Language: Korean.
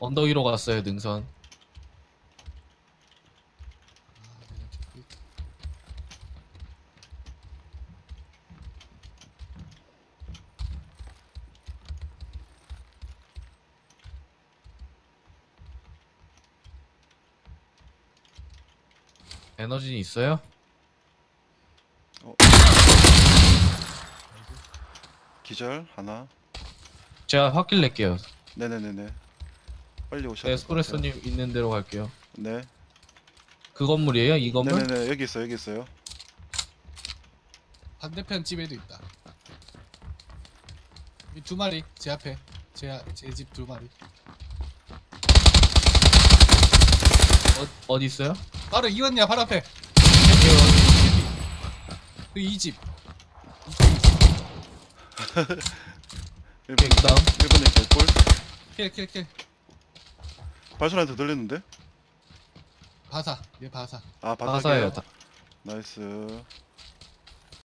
언덕 위로 갔어요, 능선. 에너지 있어요? 기절 하나. 제가 확길 낼게요. 네네네네. 빨리 오셔야 네, 될 것 같아요. 스프레소님 있는 대로 갈게요. 네. 그 건물이에요? 이 건물? 네네네. 여기 있어요. 여기 있어요. 반대편 집에도 있다. 이 두 마리 제 앞에 제 집 두 마리. 어디 있어요? 바로 이건냐 바로 앞에. 그 이 집. 오케이, 그 다음. 1번에 개꿀. 킬. 발소리한테 들리는데? 바사. 얘 바사. 아, 바사예요. 바닥이에요. 나이스.